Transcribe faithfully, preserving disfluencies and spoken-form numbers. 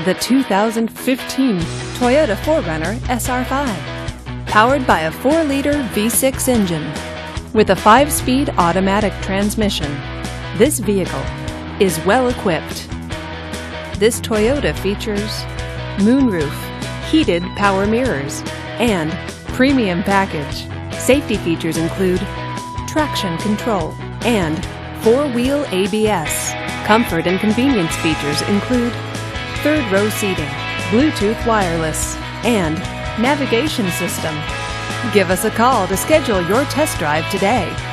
the two thousand fifteen Toyota four runner S R five. Powered by a four liter V six engine with a five speed automatic transmission, this vehicle is well equipped. This Toyota features moonroof, heated power mirrors, and premium package. Safety features include traction control and four-wheel A B S. Comfort and convenience features include third row seating, Bluetooth wireless, and navigation system. Give us a call to schedule your test drive today.